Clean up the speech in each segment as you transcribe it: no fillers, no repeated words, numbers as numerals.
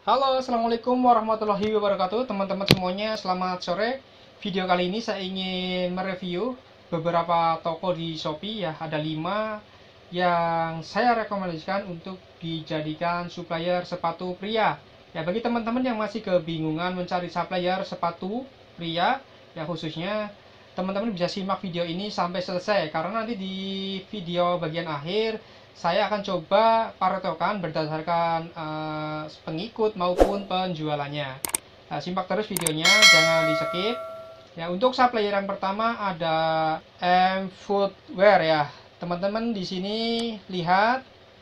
Halo, assalamualaikum warahmatullahi wabarakatuh, teman-teman semuanya. Selamat sore. Video kali ini saya ingin mereview beberapa toko di Shopee, ya. Ada 5 yang saya rekomendasikan untuk dijadikan supplier sepatu pria. Ya, bagi teman-teman yang masih kebingungan mencari supplier sepatu pria, ya khususnya teman-teman bisa simak video ini sampai selesai, karena nanti di video bagian akhir saya akan coba paretokan berdasarkan pengikut maupun penjualannya. Nah, simak terus videonya, jangan di skip. Ya, untuk supplier yang pertama ada M Footwear, ya. Teman-teman di sini lihat,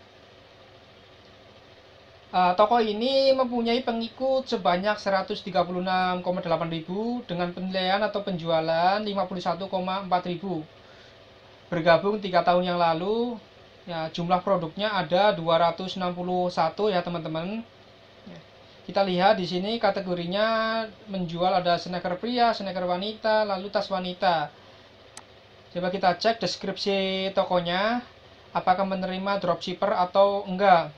toko ini mempunyai pengikut sebanyak 136,8 ribu dengan penilaian atau penjualan 51,4 ribu. Bergabung 3 tahun yang lalu. Ya, jumlah produknya ada 261, ya teman-teman. Ya, kita lihat di sini kategorinya menjual ada sneaker pria, sneaker wanita, lalu tas wanita. Coba kita cek deskripsi tokonya, apakah menerima dropshipper atau enggak.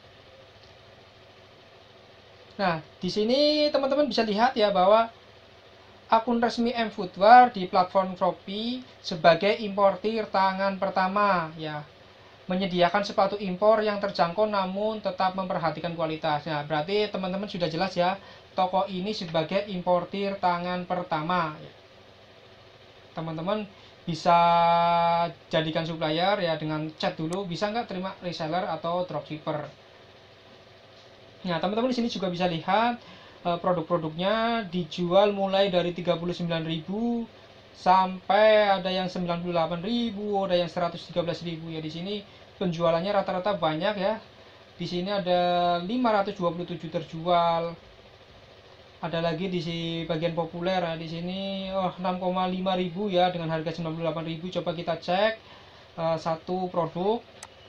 Nah, di sini teman-teman bisa lihat ya bahwa akun resmi M Footwear di platform Shopee sebagai importir tangan pertama, ya, menyediakan sepatu impor yang terjangkau namun tetap memperhatikan kualitasnya. Berarti teman-teman sudah jelas ya, toko ini sebagai importir tangan pertama. Teman-teman bisa jadikan supplier ya dengan chat dulu, bisa nggak terima reseller atau dropshipper. Nah, teman-teman di sini juga bisa lihat produk-produknya dijual mulai dari 39.000 sampai ada yang 98.000, ada yang 113.000, ya. Di sini penjualannya rata-rata banyak, ya. Di sini ada 527 terjual. Ada lagi di bagian populer, ya. Di sini 6,5 ribu, ya, dengan harga 98.000. Coba kita cek satu produk.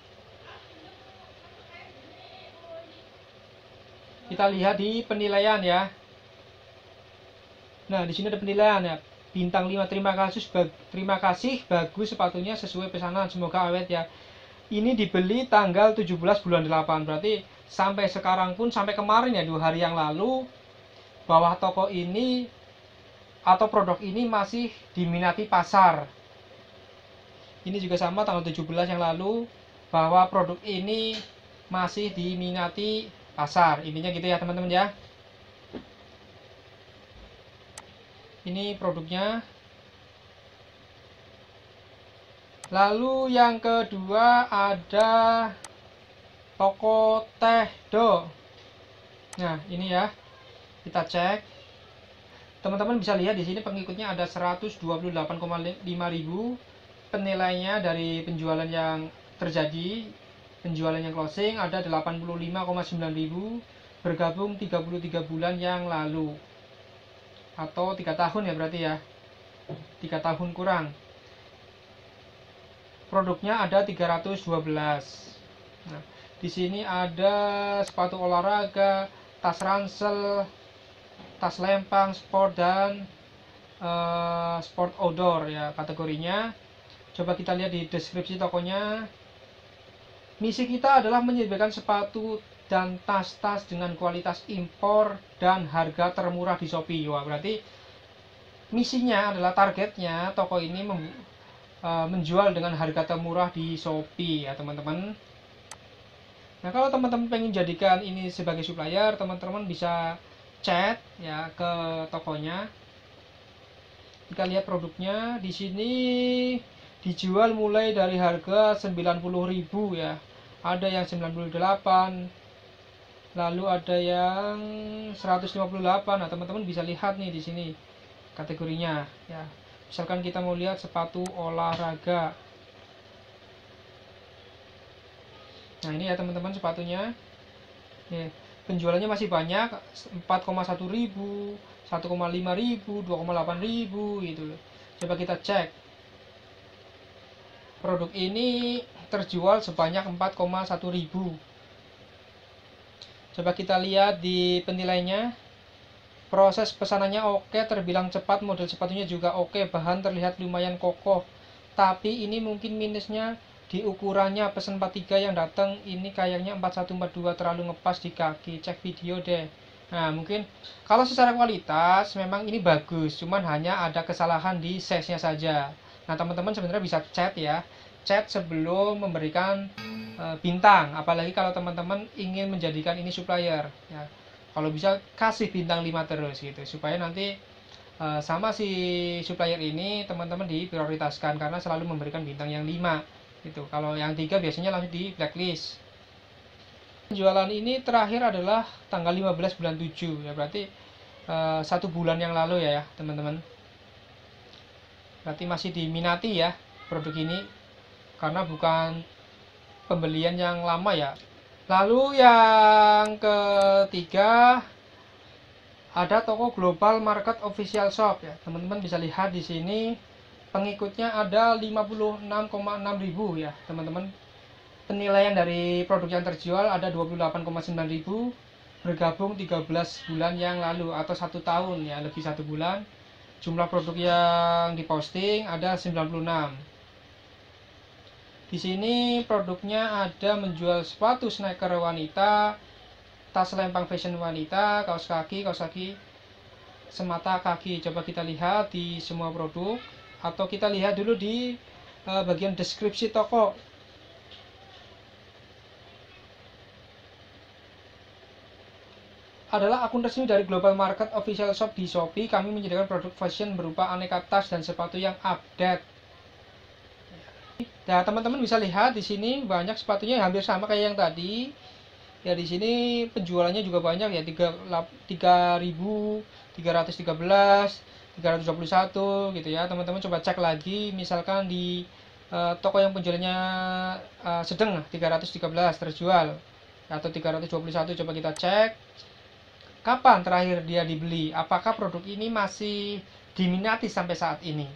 Kita lihat di penilaian, ya. Nah, di sini ada penilaian, ya. Bintang 5, terima kasih, bagus sepatunya sesuai pesanan, semoga awet, ya. Ini dibeli tanggal 17 bulan 8, berarti sampai sekarang pun, sampai kemarin ya, 2 hari yang lalu, bahwa toko ini atau produk ini masih diminati pasar. Ini juga sama, tanggal 17 yang lalu, bahwa produk ini masih diminati pasar. Intinya gitu ya teman-teman, ya. Ini produknya. Lalu yang kedua ada toko Teh Do. Nah, ini ya. Kita cek. Teman-teman bisa lihat di sini pengikutnya ada 128,5 ribu. Penilainya dari penjualan yang terjadi, penjualan yang closing ada 85,9 ribu. Bergabung 33 bulan yang lalu. Atau 3 tahun ya berarti, ya. 3 tahun kurang. Produknya ada 312. Nah, di sini ada sepatu olahraga, tas ransel, tas lempang, sport, dan sport outdoor, ya kategorinya. Coba kita lihat di deskripsi tokonya. Misi kita adalah menyediakan sepatu dan tas-tas dengan kualitas impor dan harga termurah di Shopee. Wah, berarti misinya adalah, targetnya toko ini menjual dengan harga termurah di Shopee, ya teman-teman. Nah, kalau teman-teman pengen jadikan ini sebagai supplier, teman-teman bisa chat ya ke tokonya. Kita lihat produknya di sini dijual mulai dari harga 90.000, ya. Ada yang 98, lalu ada yang 158. Nah, teman-teman bisa lihat nih di sini kategorinya, ya. Misalkan kita mau lihat sepatu olahraga. Nah, ini ya teman-teman sepatunya. Ya, penjualannya masih banyak, 4,1 ribu, 1,5 ribu, 2,8 ribu gitu. Coba kita cek. Produk ini terjual sebanyak 4,1 ribu. Coba kita lihat di penilainya. Proses pesanannya oke, terbilang cepat, model sepatunya juga oke, bahan terlihat lumayan kokoh. Tapi ini mungkin minusnya di ukurannya pesan 43 yang datang ini kayaknya 4142 terlalu ngepas di kaki, cek video deh. Nah mungkin kalau secara kualitas memang ini bagus, cuman hanya ada kesalahan di size nya saja. Nah teman-teman sebenarnya bisa chat ya, chat sebelum memberikan bintang, apalagi kalau teman-teman ingin menjadikan ini supplier ya. Kalau bisa kasih bintang 5 terus gitu, supaya nanti sama si supplier ini teman-teman diprioritaskan karena selalu memberikan bintang yang 5 gitu. Kalau yang 3 biasanya langsung di blacklist. Penjualan ini terakhir adalah tanggal 15 bulan 7 ya, berarti 1 bulan yang lalu ya teman-teman. Berarti masih diminati ya produk ini karena bukan pembelian yang lama ya. Lalu yang ketiga ada toko Global Market Official Shop ya. Teman-teman bisa lihat di sini pengikutnya ada 56,6 ribu ya teman-teman. Penilaian dari produk yang terjual ada 28,9 ribu, bergabung 13 bulan yang lalu atau 1 tahun ya, lebih 1 bulan. Jumlah produk yang diposting ada 96. Di sini produknya ada menjual sepatu sneaker wanita, tas lempang fashion wanita, kaos kaki semata kaki. Coba kita lihat di semua produk, atau kita lihat dulu di bagian deskripsi toko. Adalah akun resmi dari Global Market Official Shop di Shopee. Kami menyediakan produk fashion berupa aneka tas dan sepatu yang update. Nah, teman-teman bisa lihat di sini banyak sepatunya hampir sama kayak yang tadi. Ya di sini penjualannya juga banyak ya, 3.313, 321 gitu ya. Teman-teman coba cek lagi misalkan di toko yang penjualannya sedang 313 terjual atau 321, coba kita cek kapan terakhir dia dibeli, apakah produk ini masih diminati sampai saat ini.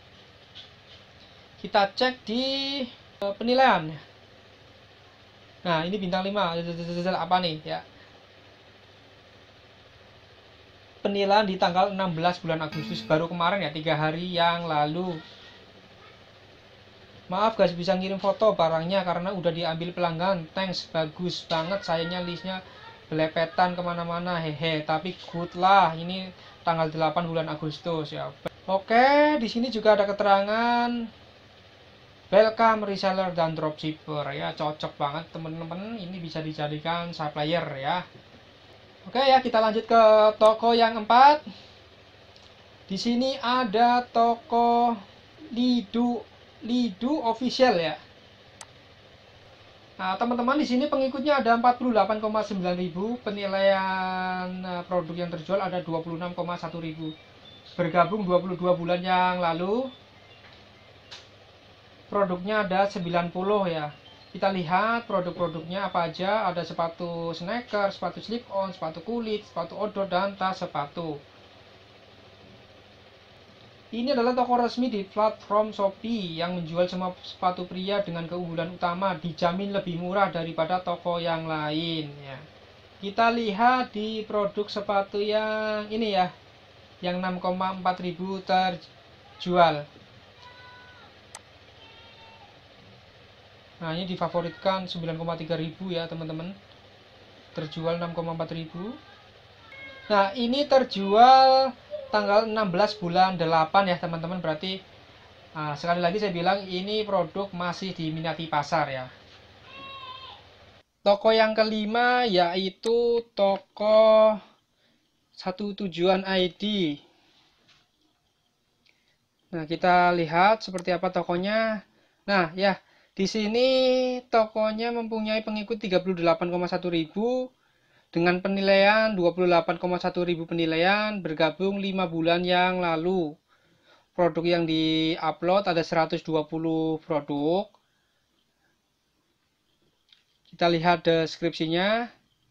Kita cek di penilaian. Nah, ini bintang 5. Apa nih ya? Penilaian di tanggal 16 bulan Agustus, baru kemarin ya, 3 hari yang lalu. Maaf guys, bisa ngirim foto barangnya karena udah diambil pelanggan. Thanks, bagus banget. Sayangnya listnya belepetan kemana-mana, hehe. Tapi good lah, ini tanggal 8 bulan Agustus ya. Oke, di sini juga ada keterangan welcome reseller dan dropshipper ya, cocok banget teman-teman, ini bisa dijadikan supplier ya. Oke ya, kita lanjut ke toko yang 4. Di sini ada toko Lidu Official ya. Nah, teman-teman di sini pengikutnya ada 48,9 ribu, penilaian produk yang terjual ada 26,1 ribu. Bergabung 22 bulan yang lalu. Produknya ada 90 ya. Kita lihat produk-produknya apa aja. Ada sepatu sneaker, sepatu slip on, sepatu kulit, sepatu outdoor, dan tas sepatu. Ini adalah toko resmi di platform Shopee yang menjual semua sepatu pria dengan keunggulan utama, dijamin lebih murah daripada toko yang lain ya. Kita lihat di produk sepatu yang ini ya, yang 6,4 ribu terjual. Nah, ini difavoritkan 9,3 ribu ya teman-teman, terjual 6,4 ribu. Nah, ini terjual tanggal 16 bulan 8 ya teman-teman, berarti sekali lagi saya bilang ini produk masih diminati pasar ya. Toko yang kelima yaitu toko Satu Tujuan ID. Nah, kita lihat seperti apa tokonya. Nah, ya, di sini tokonya mempunyai pengikut 38,1 ribu dengan penilaian 28,1 ribu penilaian, bergabung 5 bulan yang lalu. Produk yang di-upload ada 120 produk. Kita lihat deskripsinya.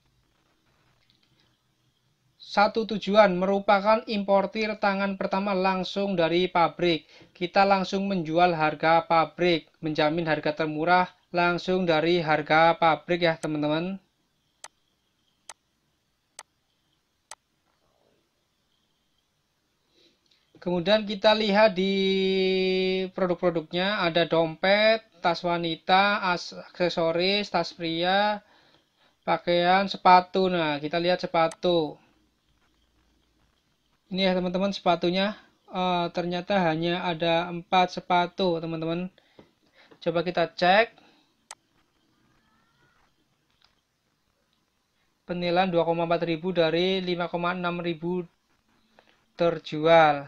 Satu Tujuan merupakan importir tangan pertama langsung dari pabrik. Kita langsung menjual harga pabrik, menjamin harga termurah langsung dari harga pabrik ya teman-teman. Kemudian kita lihat di produk-produknya ada dompet, tas wanita, aksesoris, tas pria, pakaian, sepatu. Nah, kita lihat sepatu. Ini ya teman-teman sepatunya. Ternyata hanya ada 4 sepatu teman-teman. Coba kita cek. Penilaian 2,4 ribu dari 5,6 ribu terjual.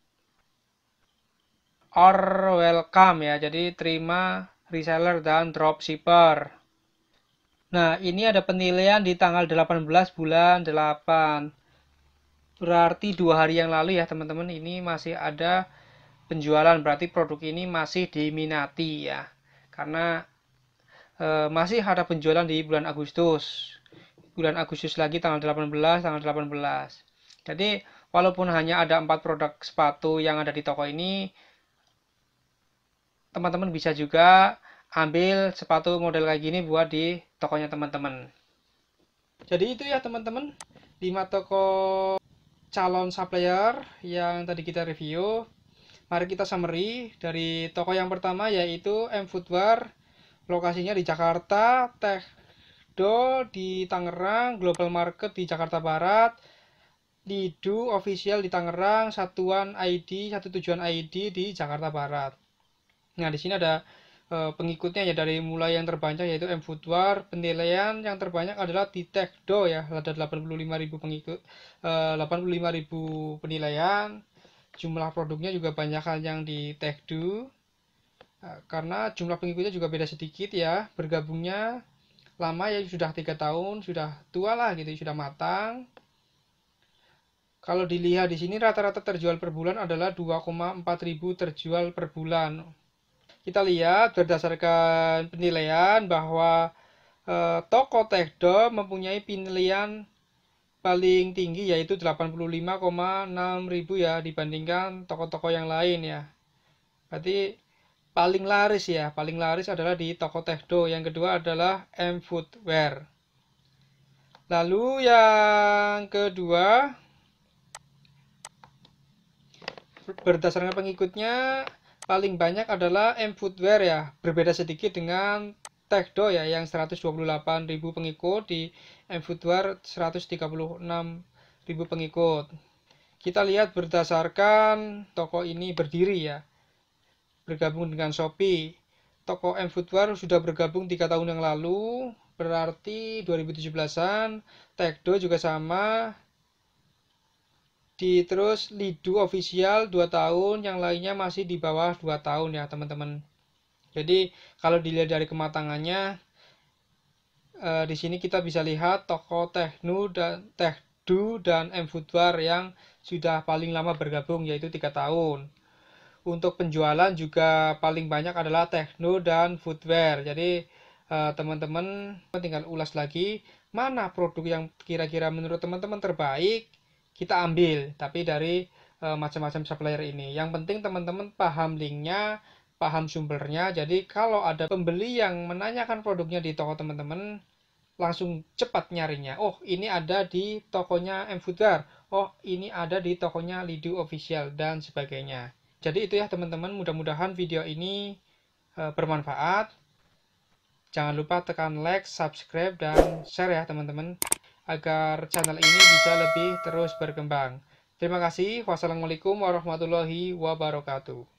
Or welcome ya, jadi terima reseller dan dropshipper. Nah, ini ada penilaian di tanggal 18 bulan 8. Berarti 2 hari yang lalu ya teman-teman, ini masih ada penjualan, berarti produk ini masih diminati ya. Karena masih ada penjualan di bulan Agustus. Bulan Agustus lagi tanggal 18, tanggal 18. Jadi, walaupun hanya ada 4 produk sepatu yang ada di toko ini, teman-teman bisa juga ambil sepatu model kayak gini buat di tokonya teman-teman. Jadi itu ya teman-teman, 5 toko calon supplier yang tadi kita review. Mari kita summary dari toko yang pertama yaitu M Footwear. Lokasinya di Jakarta, Techdo di Tangerang, Global Market di Jakarta Barat, Lidu Official di Tangerang, Satuan ID, Satu Tujuan ID di Jakarta Barat. Nah, di sini ada pengikutnya ya, dari mulai yang terbanyak yaitu M Footwear. Penilaian yang terbanyak adalah di Techdo ya, ada 85.000 pengikut, 85.000 penilaian. Jumlah produknya juga banyak yang di Techdo. Karena jumlah pengikutnya juga beda sedikit ya, bergabungnya lama ya, sudah 3 tahun, sudah tua lah gitu, sudah matang. Kalau dilihat di sini rata-rata terjual per bulan adalah 2,4 ribu terjual per bulan. Kita lihat berdasarkan penilaian bahwa toko Techdo mempunyai penilaian paling tinggi yaitu 85,6 ribu ya, dibandingkan toko-toko yang lain ya. Berarti paling laris ya, paling laris adalah di toko Techdo. Yang kedua adalah M Footwear. Lalu yang kedua, berdasarkan pengikutnya paling banyak adalah M Footwear ya, berbeda sedikit dengan Techdo ya, yang 128.000 pengikut, di M Footwear 136.000 pengikut. Kita lihat berdasarkan toko ini berdiri ya, bergabung dengan Shopee. Toko M Footwear sudah bergabung 3 tahun yang lalu, berarti 2017-an. Techdo juga sama. Terus Lidu Official 2 tahun, yang lainnya masih di bawah 2 tahun ya teman-teman. Jadi kalau dilihat dari kematangannya, di sini kita bisa lihat toko Techdo dan M Footwear yang sudah paling lama bergabung yaitu 3 tahun. Untuk penjualan juga paling banyak adalah Techdo dan Footwear. Jadi teman-teman tinggal ulas lagi mana produk yang kira-kira menurut teman-teman terbaik, kita ambil. Tapi dari macam-macam supplier ini, yang penting teman-teman paham linknya, paham sumbernya. Jadi kalau ada pembeli yang menanyakan produknya di toko teman-teman, langsung cepat nyarinya. Oh, ini ada di tokonya M Footwear. Oh, ini ada di tokonya Lidu Official dan sebagainya. Jadi itu ya teman-teman, mudah-mudahan video ini bermanfaat. Jangan lupa tekan like, subscribe, dan share ya teman-teman, agar channel ini bisa lebih terus berkembang. Terima kasih. Wassalamualaikum warahmatullahi wabarakatuh.